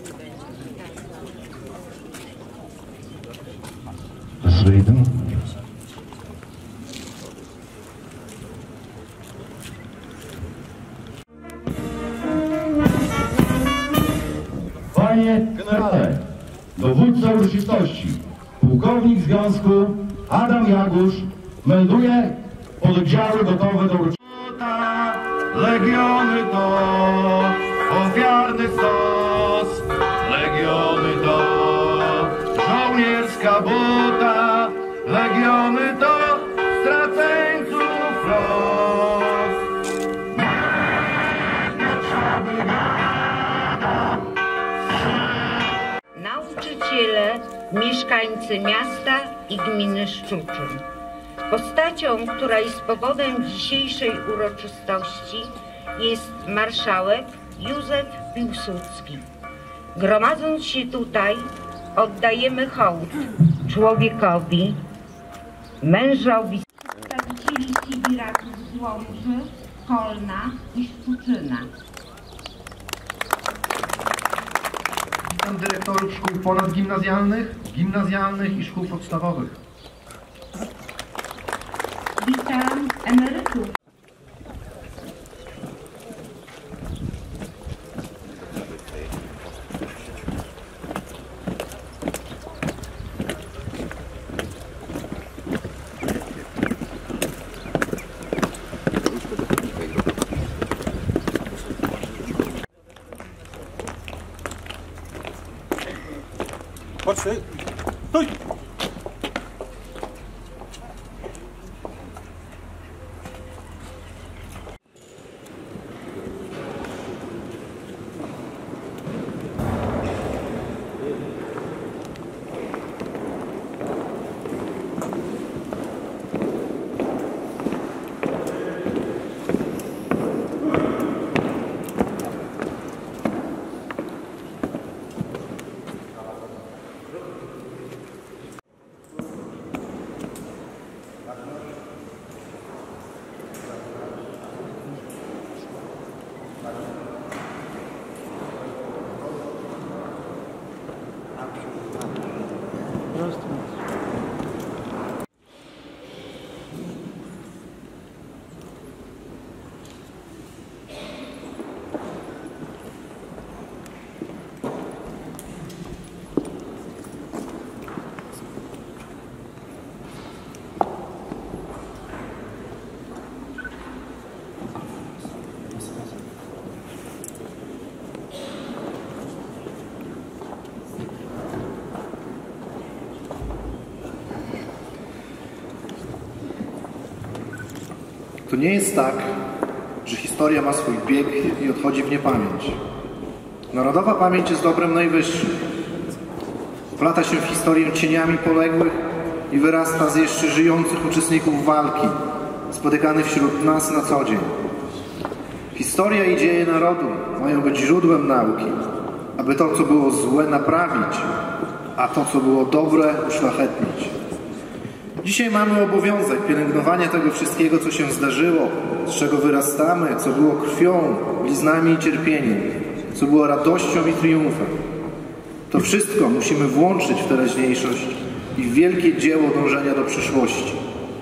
Sweden. Panie generale, dowódca uroczystości, pułkownik związku Adam Jagusz melduje pododdziały gotowe do uroczystości. Legiony to ofiarny stos, legiony to żołnierska buta, legiony to straceńców los. Nauczyciele, mieszkańcy miasta i gminy Szczuczyn. Postacią, która jest powodem dzisiejszej uroczystości, jest marszałek Józef Piłsudski. Gromadząc się tutaj, oddajemy hołd człowiekowi, mężowi przedstawicieli sybiraków z Łomży, Kolna i Szczuczyna. Witam dyrektorów szkół ponadgimnazjalnych, gimnazjalnych i szkół podstawowych. Witam emerytów. Chodź, stój! To nie jest tak, że historia ma swój bieg i odchodzi w niepamięć. Narodowa pamięć jest dobrem najwyższym. Wplata się w historię cieniami poległych i wyrasta z jeszcze żyjących uczestników walki, spotykanych wśród nas na co dzień. Historia i dzieje narodu mają być źródłem nauki, aby to, co było złe, naprawić, a to, co było dobre, uszlachetnić. Dzisiaj mamy obowiązek pielęgnowania tego wszystkiego, co się zdarzyło, z czego wyrastamy, co było krwią, bliznami i cierpieniem, co było radością i triumfem. To wszystko musimy włączyć w teraźniejszość i w wielkie dzieło dążenia do przyszłości.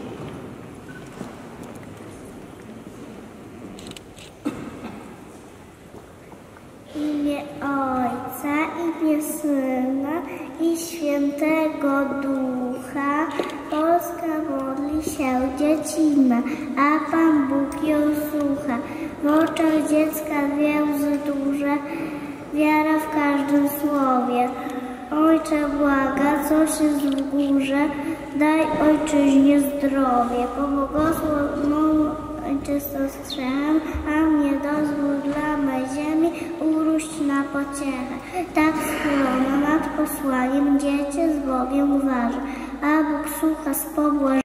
W imię Ojca, i imię Syna, i Świętego Ducha, Polska modli się dziecina, a Pan Bóg ją słucha. W oczach dziecka więzy duże, wiara w każdym słowie. Ojcze błaga, coś jest w górze, daj ojczyźnie zdrowie. Pobłogosław ojczystą strzechę, a mnie dozwól dla mej ziemi uróść na pociechę. Tak schylona nad posłaniem, dziecię z Bogiem uważa, a Bóg słucha z pobłażaniem.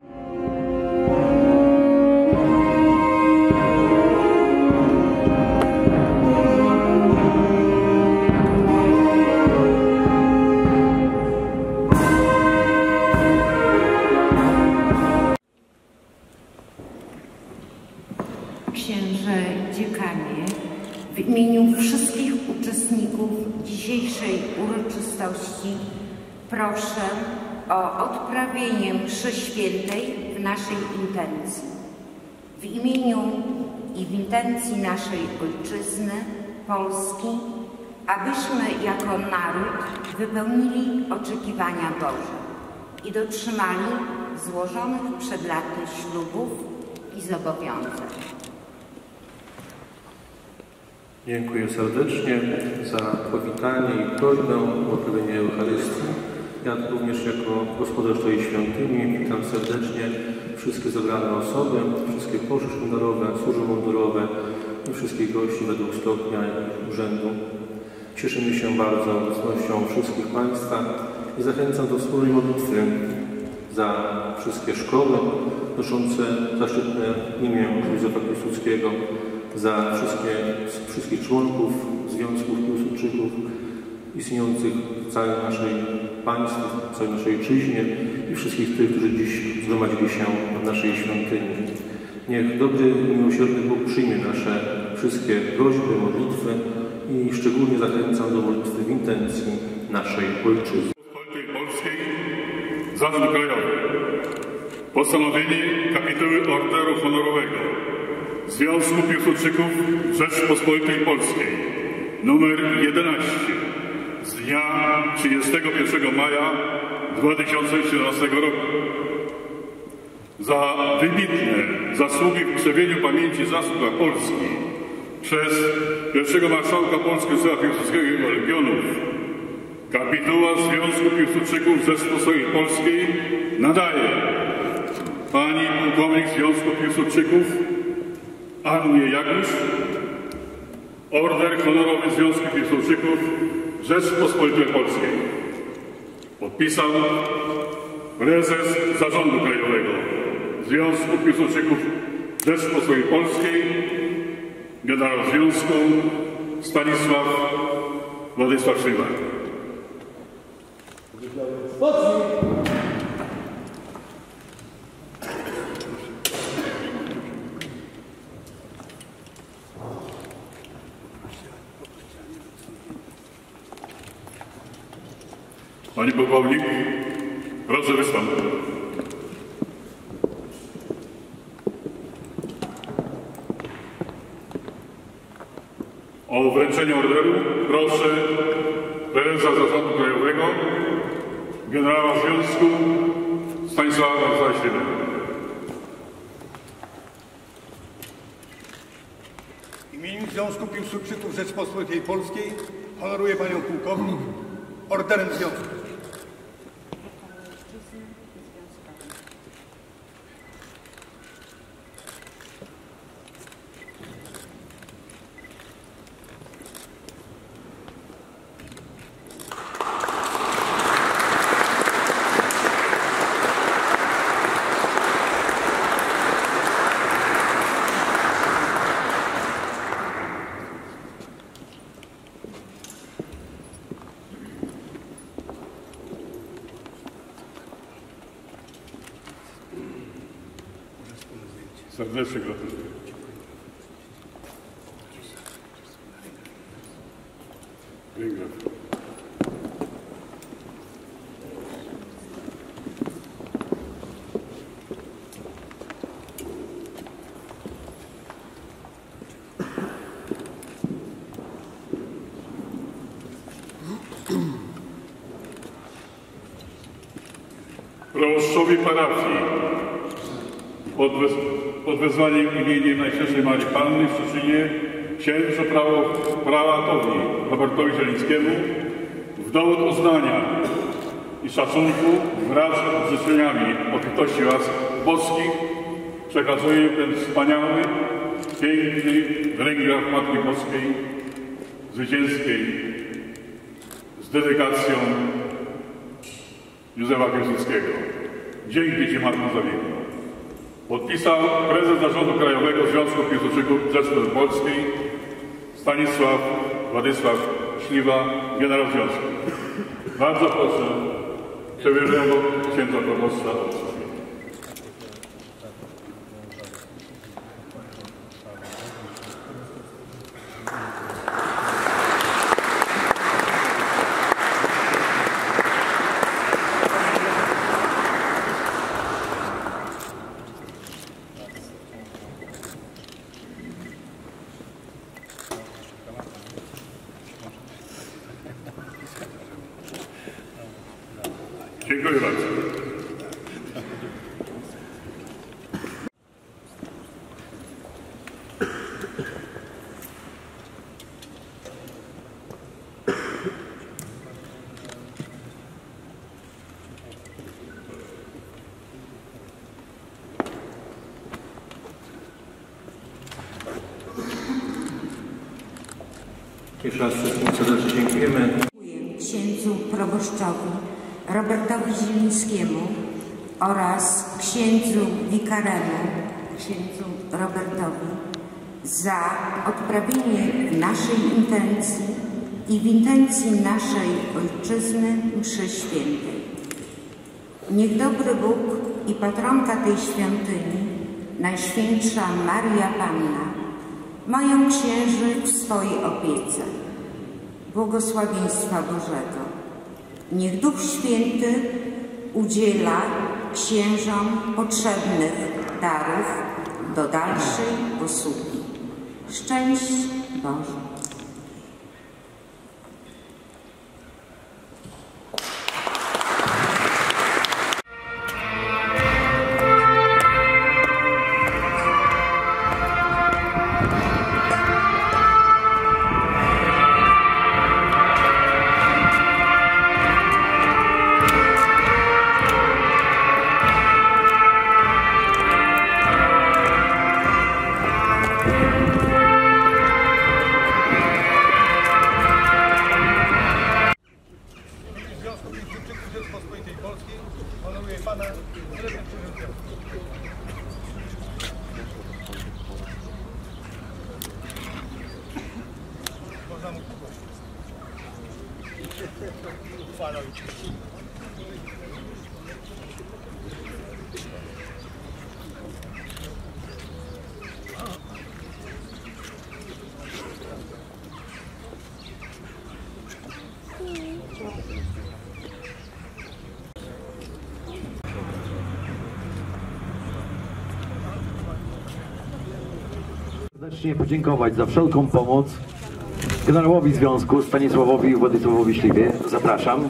Księże dziekanie, w imieniu wszystkich uczestników dzisiejszej uroczystości proszę o odprawienie mszy świętej w naszej intencji. W imieniu i w intencji naszej Ojczyzny, Polski, abyśmy jako naród wypełnili oczekiwania Boże i dotrzymali złożonych przed laty ślubów i zobowiązań. Dziękuję serdecznie za powitanie i prośbę o odprawienie Eucharystii. Ja również jako gospodarz tej świątyni witam serdecznie wszystkie zebrane osoby, wszystkie poszy sztandarowe, służby mundurowe i wszystkich gości według stopnia i urzędu. Cieszymy się bardzo obecnością wszystkich Państwa i zachęcam do wspólnej modlitwy za wszystkie szkoły noszące zaszczytne imię Józefa Piłsudskiego, za wszystkich członków Związków Piłsudczyków istniejących w całej naszej państwie, w całej naszej ojczyźnie i wszystkich tych, którzy dziś zgromadzili się w naszej świątyni. Niech dobry i miłosierny Bóg przyjmie nasze wszystkie prośby, modlitwy i szczególnie zachęcam do modlitwy w intencji naszej Ojczyzny. Polskiej Zarząd Krajowy. Postanowienie kapituły Orderu Honorowego Związku Piłsudczyków Rzeczpospolitej Polskiej numer 11 z dnia 31 maja 2017 roku. Za wybitne zasługi w krzewieniu pamięci zasług Polski przez pierwszego marszałka Polski Józefa Piłsudskiego i jego legionów kapituła Związku Piłsudczyków Rzeczypospolitej Polskiej nadaje pani pułkownik Związku Piłsudczyków Annie Jagusz Order Honorowy Związku Piłsudczyków Rzeczypospolitej Polskiej. Podpisał prezes Zarządu Krajowego Związku Piłsudczyków Rzeczypospolitej Polskiej, generał Związku Stanisław Władysław Szliwa. Pani pułkownik, proszę wystąpić. O wręczenie orderu proszę prezesa Zarządu Krajowego, generała Związku Stanisława Władysława Szliwa. W imieniu Związku Piłsudczyków Rzeczypospolitej Polskiej honoruję panią pułkownik orderem Związku. Serdecznie gratuluję. Dziękuję. Proboszczowi parafii pod wezwaniem imieniem Najświętszej Marii Panny w Szczecinie księdzu prałatowi Robertowi Zielińskiemu w dowód uznania i szacunku wraz z życzeniami obfitości łask boskich przekazuję ten wspaniały, piękny rękograf Matki Boskiej Zwycięskiej z dedykacją Józefa Piłsudskiego. Dzięki Ci, Matko, za wieki. Podpisał prezes Zarządu Krajowego Związku Piłsudczyków Rzeczypospolitej Polskiej Stanisław Władysław Szliwa, generał Związku. Bardzo proszę przewierzonego księdza proboszcza o wystąpienie. Dziękuję bardzo. Jeszcze raz wszystkim serdecznie dziękujemy. Dziękuję księdzu proboszczowi Robertowi Zielińskiemu oraz księdzu wikaremu, księdzu Robertowi, za odprawienie w naszej intencji i w intencji naszej Ojczyzny mszy świętej. Niech dobry Bóg i patronka tej świątyni, Najświętsza Maria Panna, mają księży w swojej opiece. Błogosławieństwa Bożego. Niech Duch Święty udziela księżom potrzebnych darów do dalszej posługi. Szczęść Boże. Rzeczypospolitej Polskiej honoruje Pana Dyrektor Przewodniczący. Można mu pogłosić. Uchwala ojczyzny. Serdecznie podziękować za wszelką pomoc generałowi Związku Stanisławowi Władysławowi Śliwie. Zapraszam.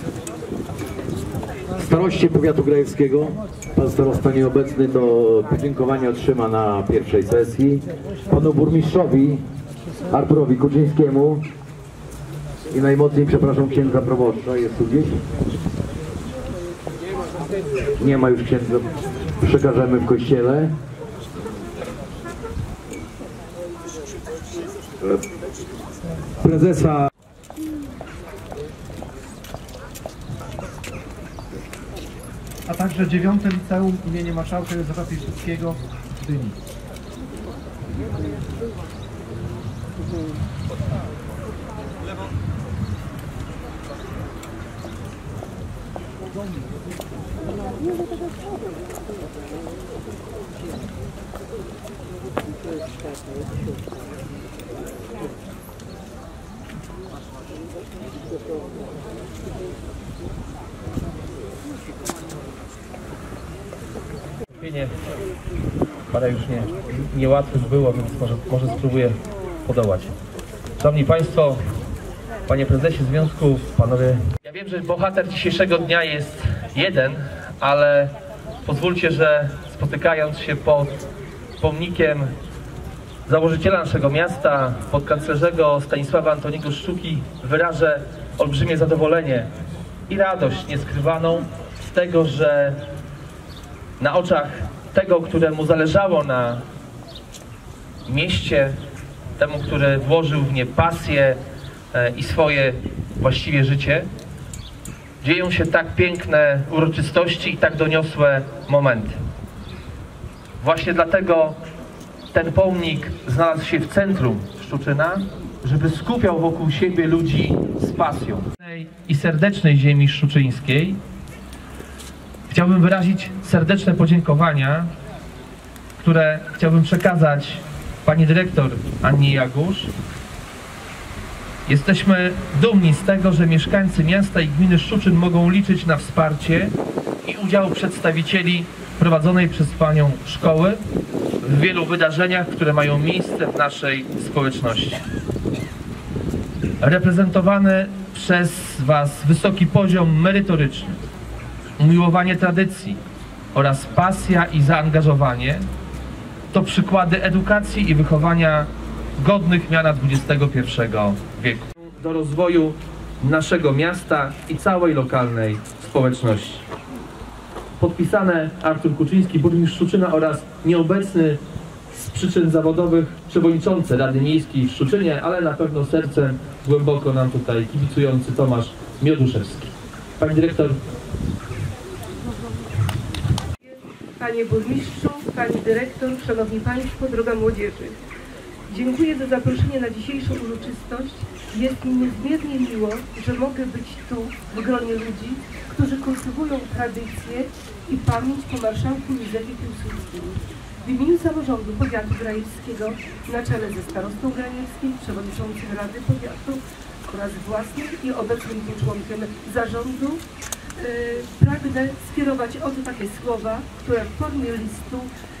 Staroście Powiatu Grajewskiego. Pan starosta nieobecny to podziękowanie otrzyma na pierwszej sesji. Panu burmistrzowi Arturowi Kuczyńskiemu i najmocniej przepraszam księdza proboszcza. Jest tu gdzieś? Nie ma już księdza. Przekażemy w kościele. Prezesa A także 9. Liceum imienia Marszałka Józefa Piłsudskiego w Gdyni. Parę już niełatwych było, więc może spróbuję podołać. Szanowni Państwo, Panie Prezesie Związku, Panowie. Ja wiem, że bohater dzisiejszego dnia jest jeden, ale pozwólcie, że spotykając się pod pomnikiem założyciela naszego miasta, podkanclerzego Stanisława Antoniego Szczuki, wyrażę olbrzymie zadowolenie i radość nieskrywaną z tego, że na oczach tego, któremu zależało na mieście, temu, który włożył w nie pasję i swoje właściwie życie, dzieją się tak piękne uroczystości i tak doniosłe momenty. Właśnie dlatego ten pomnik znalazł się w centrum Szczuczyna, żeby skupiał wokół siebie ludzi z pasją. I serdecznej ziemi szczuczyńskiej chciałbym wyrazić serdeczne podziękowania, które chciałbym przekazać pani dyrektor Annie Jagusz. Jesteśmy dumni z tego, że mieszkańcy miasta i gminy Szczuczyn mogą liczyć na wsparcie i udział przedstawicieli prowadzonej przez panią szkoły w wielu wydarzeniach, które mają miejsce w naszej społeczności. Reprezentowany przez Was wysoki poziom merytoryczny, umiłowanie tradycji oraz pasja i zaangażowanie to przykłady edukacji i wychowania godnych miana XXI wieku. Do rozwoju naszego miasta i całej lokalnej społeczności. Podpisane Artur Kuczyński, burmistrz Szczuczyna oraz nieobecny z przyczyn zawodowych przewodniczący Rady Miejskiej w Szczuczynie, ale na pewno sercem głęboko nam tutaj kibicujący Tomasz Mioduszewski. Pani dyrektor. Panie burmistrzu, pani dyrektor, szanowni państwo, droga młodzieży. Dziękuję za zaproszenie na dzisiejszą uroczystość. Jest mi niezmiernie miło, że mogę być tu w gronie ludzi, którzy kultywują tradycję i pamięć po marszałku Józefie Piłsudskim. W imieniu samorządu powiatu grajewskiego na czele ze starostą grajewskim, przewodniczącym Rady Powiatu oraz własnym i obecnym członkiem zarządu pragnę skierować oto takie słowa, które w formie listu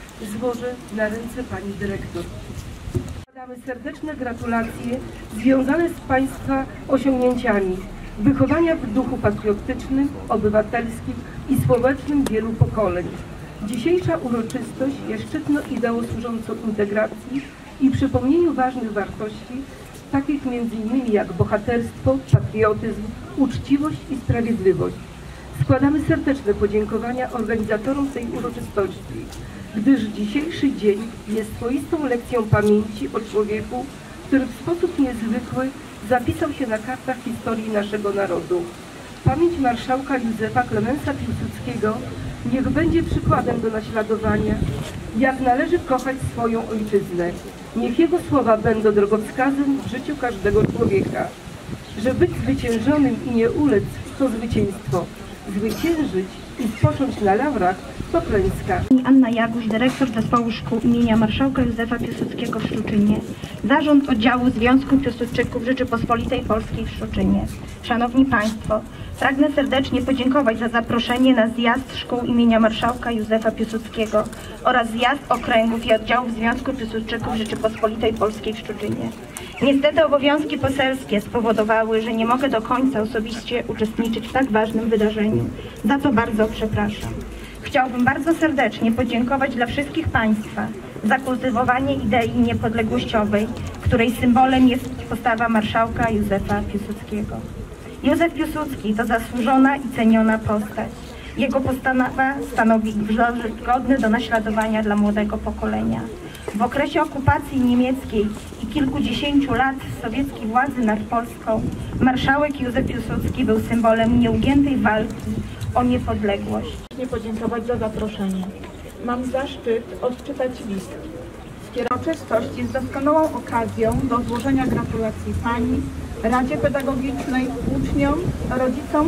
złożę na ręce pani dyrektor. Składamy serdeczne gratulacje związane z państwa osiągnięciami wychowania w duchu patriotycznym, obywatelskim i społecznym wielu pokoleń. Dzisiejsza uroczystość jest szczytną ideą służącą integracji i przypomnieniu ważnych wartości, takich m.in. jak bohaterstwo, patriotyzm, uczciwość i sprawiedliwość. Składamy serdeczne podziękowania organizatorom tej uroczystości, gdyż dzisiejszy dzień jest swoistą lekcją pamięci o człowieku, który w sposób niezwykły zapisał się na kartach historii naszego narodu. Pamięć marszałka Józefa Klemensa Piłsudskiego niech będzie przykładem do naśladowania, jak należy kochać swoją ojczyznę. Niech jego słowa będą drogowskazem w życiu każdego człowieka. Że być zwyciężonym i nie ulec to zwycięstwo. Zwyciężyć i spocząć na laurach to klęska. Anna Jaguś, dyrektor Zespołu Szkół imienia Marszałka Józefa Piłsudskiego w Szczuczynie. Zarząd Oddziału Związku Piłsudczyków Rzeczypospolitej Polskiej w Szczuczynie. Szanowni Państwo, pragnę serdecznie podziękować za zaproszenie na zjazd Szkół imienia Marszałka Józefa Piłsudskiego oraz zjazd okręgów i oddziałów Związku Piłsudczyków Rzeczypospolitej Polskiej w Szczuczynie. Niestety obowiązki poselskie spowodowały, że nie mogę do końca osobiście uczestniczyć w tak ważnym wydarzeniu. Za to bardzo przepraszam. Chciałbym bardzo serdecznie podziękować dla wszystkich Państwa za kultywowanie idei niepodległościowej, której symbolem jest postawa marszałka Józefa Piłsudskiego. Józef Piłsudski to zasłużona i ceniona postać. Jego postawa stanowi wzór godny do naśladowania dla młodego pokolenia. W okresie okupacji niemieckiej i kilkudziesięciu lat sowieckiej władzy nad Polską marszałek Józef Piłsudski był symbolem nieugiętej walki o niepodległość. Chciałam podziękować za zaproszenie. Mam zaszczyt odczytać list. Uroczystość jest doskonałą okazją do złożenia gratulacji Pani, Radzie Pedagogicznej, uczniom, rodzicom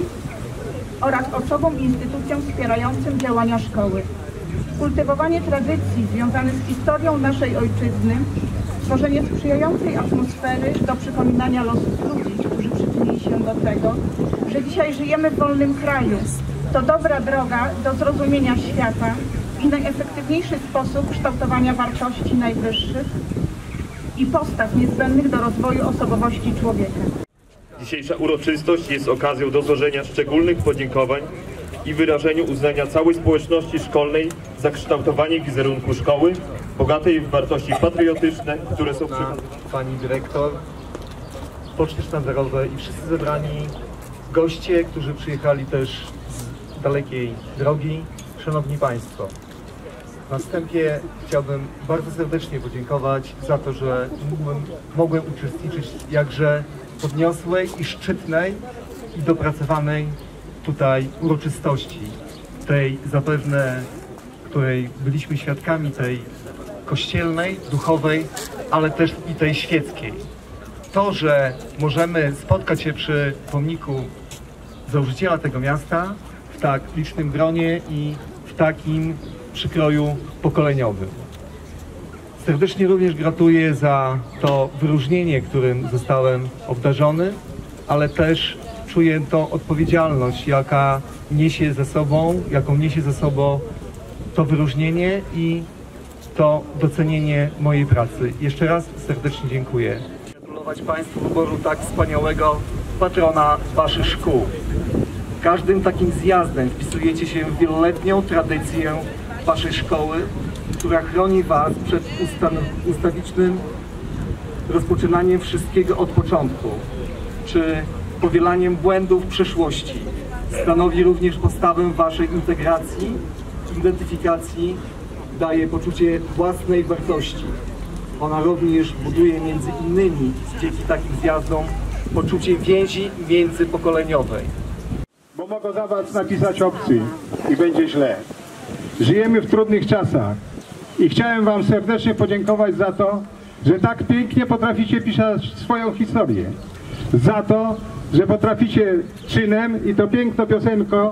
oraz osobom i instytucjom wspierającym działania szkoły. Kultywowanie tradycji związanych z historią naszej ojczyzny, tworzenie sprzyjającej atmosfery do przypominania losów ludzi, którzy przyczynili się do tego, że dzisiaj żyjemy w wolnym kraju, to dobra droga do zrozumienia świata i najefektywniejszy sposób kształtowania wartości najwyższych i postaw niezbędnych do rozwoju osobowości człowieka. Dzisiejsza uroczystość jest okazją do złożenia szczególnych podziękowań i wyrażeniu uznania całej społeczności szkolnej za kształtowanie wizerunku szkoły, bogatej w wartości patriotyczne, które są Pani dyrektor, poczty sztandarowe i wszyscy zebrani goście, którzy przyjechali też z dalekiej drogi. Szanowni Państwo, na wstępie chciałbym bardzo serdecznie podziękować za to, że mogłem uczestniczyć w jakże podniosłej i szczytnej i dopracowanej tutaj uroczystości, tej zapewne, której byliśmy świadkami, tej kościelnej, duchowej, ale też i tej świeckiej. To, że możemy spotkać się przy pomniku założyciela tego miasta w tak licznym gronie i w takim przykroju pokoleniowym. Serdecznie również gratuluję za to wyróżnienie, którym zostałem obdarzony, ale też czuję tą odpowiedzialność, jaką niesie ze sobą to wyróżnienie i to docenienie mojej pracy. Jeszcze raz serdecznie dziękuję. Gratulować Państwu wyboru tak wspaniałego patrona Waszych szkół. Każdym takim zjazdem wpisujecie się w wieloletnią tradycję waszej szkoły, która chroni was przed ustawicznym rozpoczynaniem wszystkiego od początku, czy powielaniem błędów przeszłości. Stanowi również podstawę waszej integracji, identyfikacji, daje poczucie własnej wartości. Ona również buduje między innymi dzięki takim zjazdom poczucie więzi międzypokoleniowej. Bo mogą za was napisać obcy i będzie źle. Żyjemy w trudnych czasach i chciałem wam serdecznie podziękować za to, że tak pięknie potraficie pisać swoją historię. Za to, że potraficie czynem i to piękną piosenką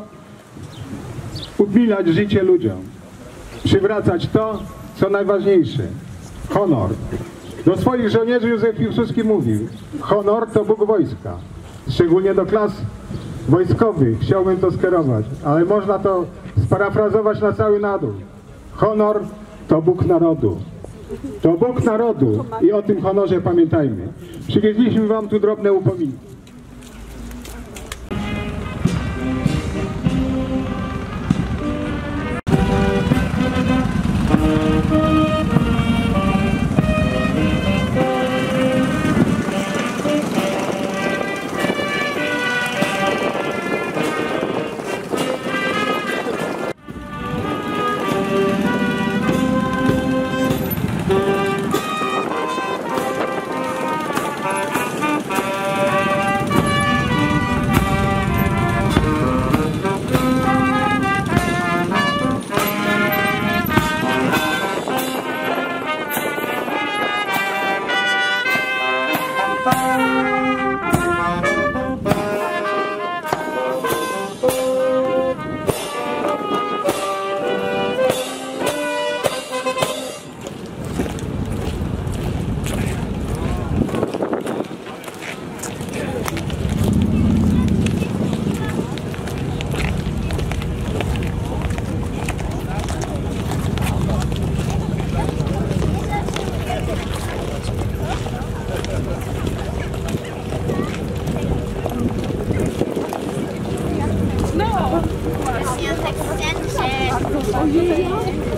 umilać życie ludziom. Przywracać to, co najważniejsze. Honor. Do swoich żołnierzy Józef Piłsudski mówił: honor to Bóg wojska. Szczególnie do klas wojskowych chciałbym to skierować, ale można to sparafrazować na cały naród. Honor to Bóg narodu. To Bóg narodu i o tym honorze pamiętajmy. Przywieźliśmy wam tu drobne upominki. No!